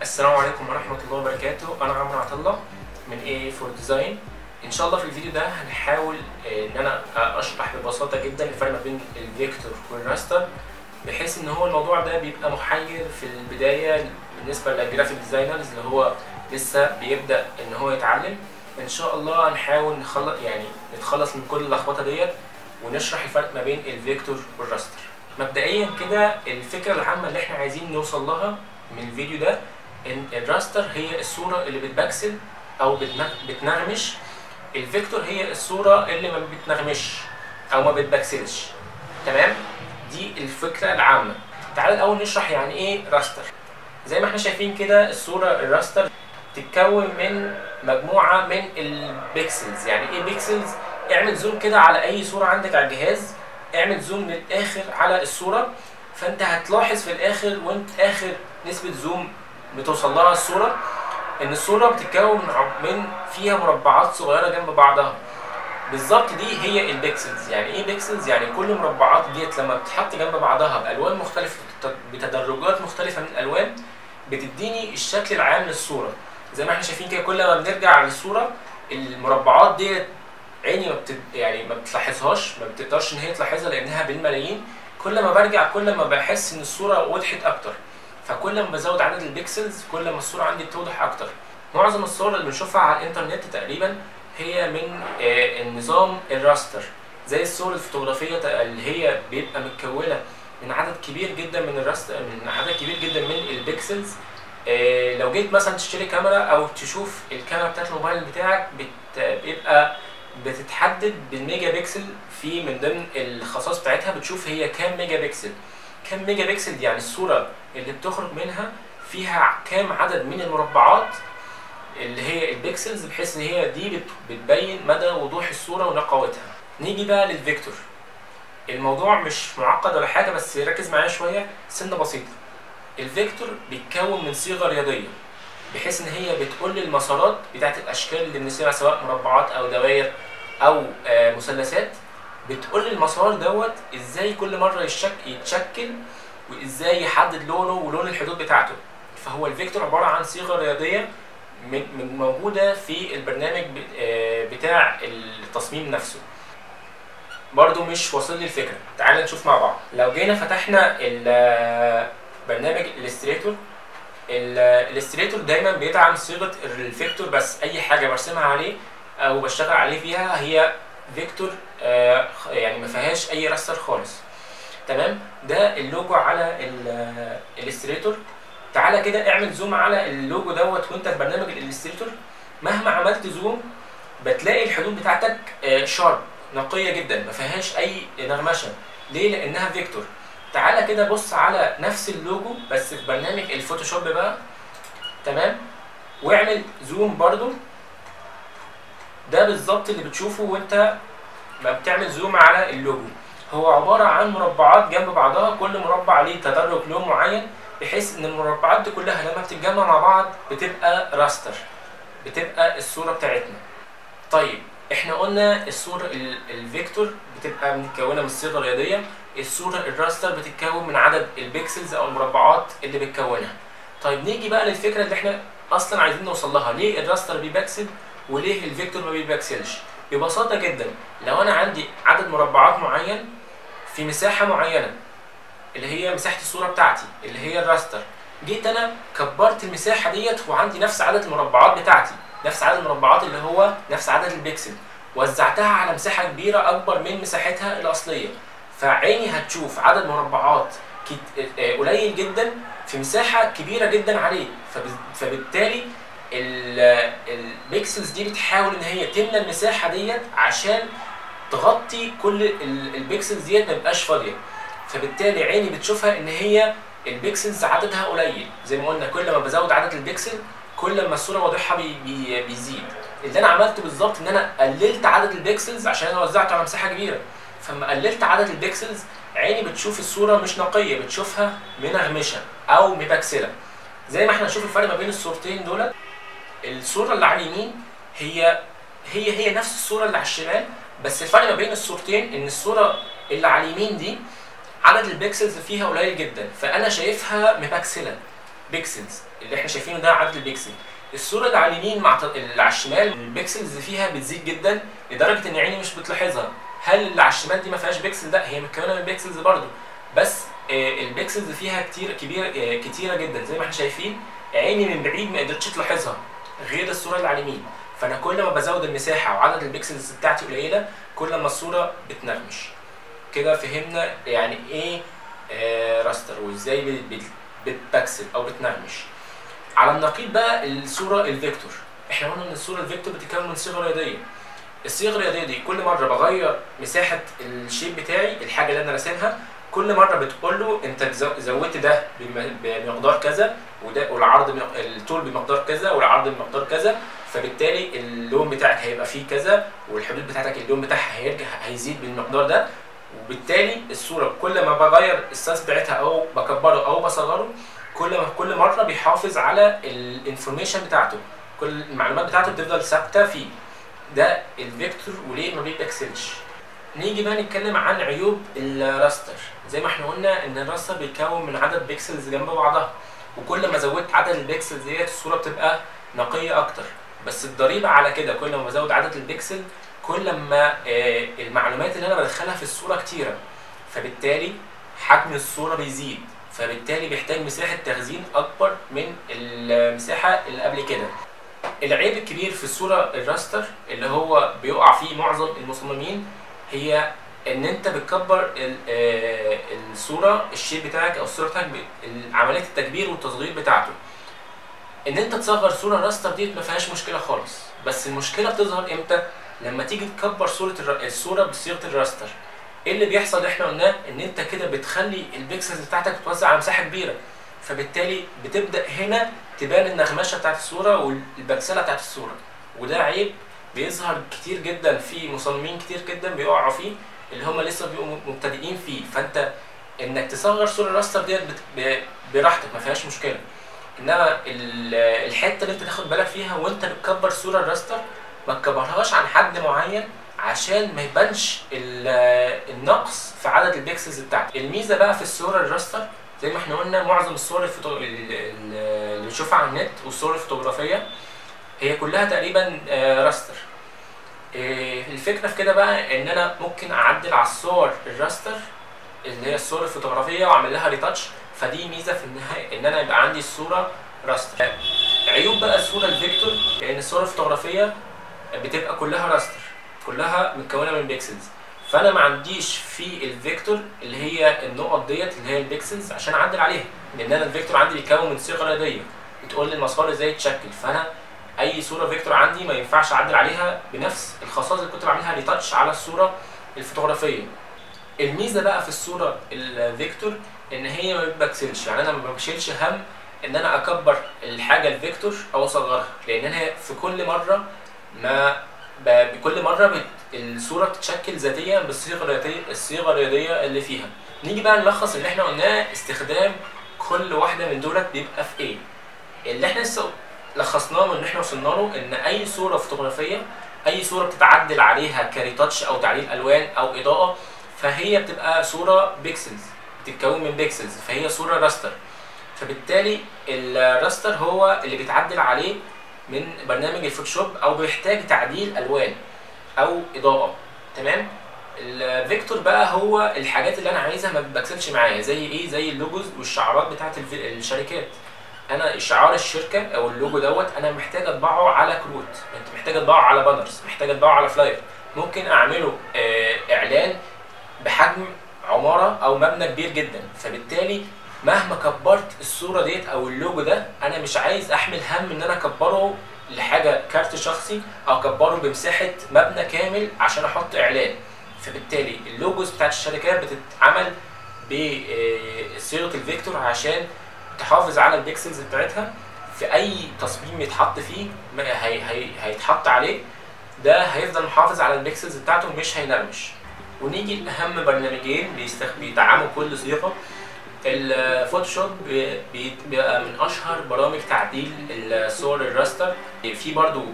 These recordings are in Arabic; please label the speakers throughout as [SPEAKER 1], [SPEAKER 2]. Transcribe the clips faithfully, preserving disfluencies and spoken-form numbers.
[SPEAKER 1] السلام عليكم ورحمة الله وبركاته. أنا عمرو عطلة من إيه فور ديزاين. إن شاء الله في الفيديو ده هنحاول إن أنا أشرح ببساطة جدا الفرق ما بين الفيكتور والراستر، بحيث إن هو الموضوع ده بيبقى محير في البداية بالنسبة للجرافيك ديزاينرز اللي هو لسه بيبدأ إن هو يتعلم. إن شاء الله هنحاول نخلص يعني نتخلص من كل اللخبطة ديت ونشرح الفرق ما بين الفيكتور والراستر. مبدئيا كده الفكرة العامة اللي إحنا عايزين نوصل لها من الفيديو ده ان الراستر هي الصوره اللي بتبكسل او بتنغمش، الفيكتور هي الصوره اللي ما بتنغمش او ما بتبكسلش. تمام، دي الفكره العامه. تعال الاول نشرح يعني ايه راستر. زي ما احنا شايفين كده الصوره الراستر تتكون من مجموعه من البيكسلز. يعني ايه بيكسلز؟ اعمل زوم كده على اي صوره عندك على الجهاز، اعمل زوم للاخر على الصوره، فانت هتلاحظ في الاخر وانت اخر نسبه زوم بتوصل لها الصورة إن الصورة بتتكون من فيها مربعات صغيرة جنب بعضها. بالظبط دي هي البيكسلز. يعني إيه بيكسلز؟ يعني كل مربعات ديت لما بتتحط جنب بعضها بألوان مختلفة بتدرجات مختلفة من الألوان بتديني الشكل العام للصورة. زي ما احنا شايفين كده كل ما بنرجع للصورة المربعات ديت عيني ما بتد... يعني ما بتلاحظهاش، ما بتقدرش إن هي تلاحظها لأنها بالملايين. كل ما برجع كل ما بحس إن الصورة وضحت أكتر، فكل ما بزود عدد البيكسلز كل ما الصوره عندي بتوضح اكتر. معظم الصور اللي بنشوفها على الانترنت تقريبا هي من آه النظام الراستر، زي الصور الفوتوغرافيه اللي هي بيبقى متكونه من عدد كبير جدا من الراستر، من عدد كبير جدا من البيكسلز. آه لو جيت مثلا تشتري كاميرا او تشوف الكاميرا بتاعت الموبايل بتاعك بيبقى بتتحدد بالميجا بيكسل، في من ضمن الخصائص بتاعتها بتشوف هي كام ميجا بيكسل. كام ميجا بيكسل دي يعني الصورة اللي بتخرج منها فيها كام عدد من المربعات اللي هي البيكسلز، بحيث ان هي دي بتبين مدى وضوح الصورة ونقاوتها. نيجي بقى للفيكتور. الموضوع مش معقد ولا حاجة، بس ركز معايا شوية سنة بسيطة. الفيكتور بيتكون من صيغة رياضية، بحيث ان هي بتقول لي المسارات بتاعت الاشكال اللي بنرسمها سواء مربعات او دوائر او آه مثلثات. بتقول لي المسار دوت ازاي كل مره يتشك يتشكل وازاي يحدد لونه ولون الحدود بتاعته. فهو الفيكتور عباره عن صيغه رياضيه من موجوده في البرنامج بتاع التصميم نفسه. برضو مش واصل لي الفكره، تعال نشوف مع بعض. لو جينا فتحنا برنامج الستريتور، الستريتور دايما بيدعم صيغه الفيكتور، بس اي حاجه برسمها عليه او بشتغل عليه فيها هي فيكتور، آه يعني ما فيهاش اي راستر خالص. تمام، ده اللوجو على الالستريتور. تعالى كده اعمل زوم على اللوجو دوت وانت في برنامج الالستريتور. مهما عملت زوم بتلاقي الحدود بتاعتك آه شارب نقيه جدا، ما فيهاش اي نغمشه. ليه؟ لانها فيكتور. تعالى كده بص على نفس اللوجو بس في برنامج الفوتوشوب بقى. تمام، واعمل زوم برضو. ده بالظبط اللي بتشوفه وانت ما بتعمل زوم على اللوجو. هو عباره عن مربعات جنب بعضها، كل مربع ليه تدرج لون معين، بحيث ان المربعات دي كلها لما بتتجمع مع بعض بتبقى راستر، بتبقى الصوره بتاعتنا. طيب احنا قلنا الصوره الفيكتور بتبقى متكونه من صيغه رياضيه، الصوره الراستر بتتكون من عدد البيكسلز او المربعات اللي بتكونها. طيب نيجي بقى للفكره اللي احنا اصلا عايزين نوصل لها. ليه الراستر بيبكسل وليه الفيكتور ما بيبكسلش؟ ببساطة جدا، لو أنا عندي عدد مربعات معين في مساحة معينة اللي هي مساحة الصورة بتاعتي اللي هي الراستر، جيت أنا كبرت المساحة ديت وعندي نفس عدد المربعات بتاعتي، نفس عدد المربعات اللي هو نفس عدد البيكسل، وزعتها على مساحة كبيرة أكبر من مساحتها الأصلية، فعيني هتشوف عدد مربعات قليل جدا في مساحة كبيرة جدا عليه. فبالتالي البيكسلز دي بتحاول ان هي تملى المساحه ديت عشان تغطي كل البيكسلز ديت ما يبقاش فاضيه. فبالتالي عيني بتشوفها ان هي البيكسلز عددها قليل. زي ما قلنا كل ما بزود عدد البيكسل كل ما الصوره واضحها بي بي بيزيد. اللي انا عملته بالظبط ان انا قللت عدد البيكسلز عشان انا وزعته على مساحه كبيره. فلما قللت عدد البيكسلز عيني بتشوف الصوره مش نقيه، بتشوفها منغمشه او مبكسله. زي ما احنا نشوف الفرق ما بين الصورتين دول. الصورة اللي على اليمين هي هي هي نفس الصورة اللي على الشمال، بس الفرق ما بين الصورتين ان الصورة اللي على اليمين دي عدد البيكسلز فيها قليل جدا، فانا شايفها مبكسلة. بيكسلز، اللي احنا شايفينه ده عدد البيكسل. الصوره اللي على اليمين مع اللي على الشمال البيكسلز فيها بتزيد جدا لدرجه ان عيني مش بتلاحظها. هل اللي على الشمال دي ما فيهاش بيكسل؟ لا، هي متكونه من بيكسلز برضو، بس البيكسلز فيها كتير كبير كتيره جدا زي ما احنا شايفين. عيني من بعيد ما قدرتش تلاحظها غير الصوره اللي على اليمين. فانا كل ما بزود المساحه وعدد البيكسلز بتاعتي قليله كل ما الصوره بتنغمش. كده فهمنا يعني ايه آه راستر وازاي بتبكسل او بتنغمش. على النقيض بقى الصوره الفيكتور، احنا قلنا ان الصوره الفيكتور بتتكون من صيغه رياضيه. الصيغه الرياضيه دي كل مره بغير مساحه الشيب بتاعي، الحاجه اللي انا راسمها، كل مره بتقول له انت زودت ده بمقدار كذا، وده والعرض الطول بمقدار كذا والعرض بمقدار كذا، فبالتالي اللون بتاعك هيبقى فيه كذا، والحدود بتاعتك اللون بتاعها هيرجع هيزيد بالمقدار ده. وبالتالي الصوره كل ما بغير السايز بتاعتها او بكبره او بصغره كل ما كل مره بيحافظ على الانفورميشن بتاعته، كل المعلومات بتاعته بتفضل ثابته فيه. ده الفيكتور وليه ما بيتبكسلش. نيجي بقى نتكلم عن عيوب الراستر. زي ما احنا قلنا ان الراستر بيتكون من عدد بيكسلز جنب بعضها، وكل ما زودت عدد البيكسلز ديت الصوره بتبقى نقيه اكتر. بس الضريبه على كده كل ما بزود عدد البيكسل كل ما آه المعلومات اللي انا بدخلها في الصوره كتيره، فبالتالي حجم الصوره بيزيد، فبالتالي بيحتاج مساحه تخزين اكبر من المساحه اللي قبل كده. العيب الكبير في الصوره الراستر اللي هو بيقع فيه معظم المصممين هي ان انت بتكبر الصوره الشيب بتاعك او الصوره بتاعك عمليه التكبير والتصغير بتاعته. ان انت تصغر صوره راستر دي ما فيهاش مشكله خالص، بس المشكله بتظهر امتى؟ لما تيجي تكبر صوره الصوره بصيغه الراستر. ايه اللي بيحصل اللي احنا قلناه؟ ان انت كده بتخلي البيكسلز بتاعتك تتوزع على مساحه كبيره، فبالتالي بتبدا هنا تبان النغمشه بتاعت الصوره والبكسله بتاعت الصوره، وده عيب بيظهر كتير جدا في مصممين كتير جدا بيقعوا فيه اللي هم لسه بيبقوا مبتدئين فيه. فانت انك تصغر صوره راستر ديت براحتك ما فيهاش مشكله، انما الحته اللي انت تاخد بالك فيها وانت بتكبر صوره الراستر ما تكبرهاش عن حد معين عشان ما يبانش النقص في عدد البيكسلز بتاعتك. الميزه بقى في الصوره الراستر زي ما احنا قلنا معظم الصور الفوتو... اللي بنشوفها على النت والصور الفوتوغرافيه هي كلها تقريبا راستر. الفكره في كده بقى ان انا ممكن اعدل على الصور الراستر اللي هي الصور الفوتوغرافيه واعمل لها ريتاتش، فدي ميزه في النهايه ان انا يبقى عندي الصوره راستر. عيوب بقى الصوره الفيكتور لان الصور الفوتوغرافيه بتبقى كلها راستر، كلها متكونه من بيكسلز، فانا ما عنديش في الفيكتور اللي هي النقط ديت اللي هي البيكسلز عشان اعدل عليها، لان انا الفيكتور عندي بيتكون من صيغه رياضيه بتقول لي المسار ازاي يتشكل، فانا اي صوره فيكتور عندي ما ينفعش اعدل عليها بنفس الخصائص اللي كنت بعملها ريتاتش على الصوره الفوتوغرافيه. الميزه بقى في الصوره الفيكتور ان هي ما بتبكسلش، يعني انا ما بشيلش هم ان انا اكبر الحاجه الفيكتور او اصغرها، لان انا في كل مره ما بكل مره بت... الصوره بتتشكل ذاتيا بالصيغه الرياضيه الصيغه الرياضيه اللي فيها. نيجي بقى نلخص اللي احنا قلناه استخدام كل واحده من دولت بيبقى في ايه. اللي احنا لسه لخصناه وان احنا وصلنا له ان اي صوره فوتوغرافيه اي صوره بتتعدل عليها كريتاتش او تعديل الوان او اضاءه فهي بتبقى صوره بيكسلز، بتتكون من بيكسلز، فهي صوره راستر. فبالتالي الراستر هو اللي بيتعدل عليه من برنامج الفوتوشوب او بيحتاج تعديل الوان او اضاءه. تمام. الفيكتور بقى هو الحاجات اللي انا عايزها ما بتبكسلش معايا، زي ايه؟ زي اللوجوز والشعارات بتاعت الشركات. انا شعار الشركه او اللوجو دوت انا محتاج اطبعه على كروت، انت محتاج اطبعه على بانرز، محتاج اطبعه على فلاير، ممكن اعمله اعلان بحجم عماره او مبنى كبير جدا. فبالتالي مهما كبرت الصوره ديت او اللوجو ده انا مش عايز احمل هم ان انا اكبره لحاجه كارت شخصي او اكبره بمساحه مبنى كامل عشان احط اعلان. فبالتالي اللوجوز بتاعت الشركات بتتعمل بصيغه الفيكتور عشان تحافظ على البيكسلز بتاعتها، في اي تصميم يتحط فيه هي هي هيتحط عليه ده هيفضل محافظ على البيكسلز بتاعته مش هينرمش. ونيجي لاهم برنامجين بيدعموا كل صيغه. الفوتوشوب بيبقى من اشهر برامج تعديل الصور الراستر، في برضو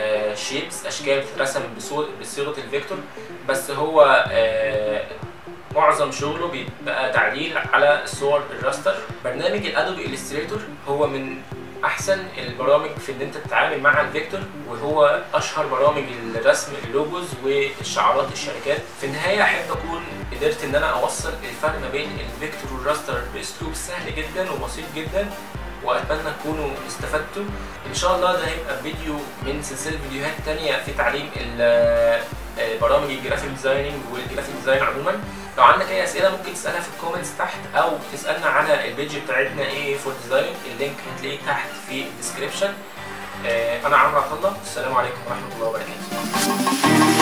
[SPEAKER 1] شيبس اشكال بتترسم بصيغه الفيكتور، بس هو معظم شغله بيبقى تعديل على صور الراستر. برنامج الادوبي الستريتور هو من احسن البرامج في ان انت تتعامل مع الفيكتور، وهو اشهر برامج الرسم اللوجوز والشعارات الشركات. في النهايه احب اكون قدرت ان انا اوصل الفرق ما بين الفيكتور والراستر باسلوب سهل جدا وبسيط جدا، واتمنى تكونوا استفدتوا. ان شاء الله ده هيبقى فيديو من سلسله فيديوهات تانية في تعليم برامج الجرافيك ديزايننج والجرافيك ديزاين عموما. لو عندك اي اسئله ممكن تسالها في الكومنتس تحت، او تسالنا على البيج بتاعتنا ايه فور ديزاين، اللينك هتلاقيه تحت في الديسكربشن. انا عمرو عطله، السلام عليكم ورحمه الله وبركاته.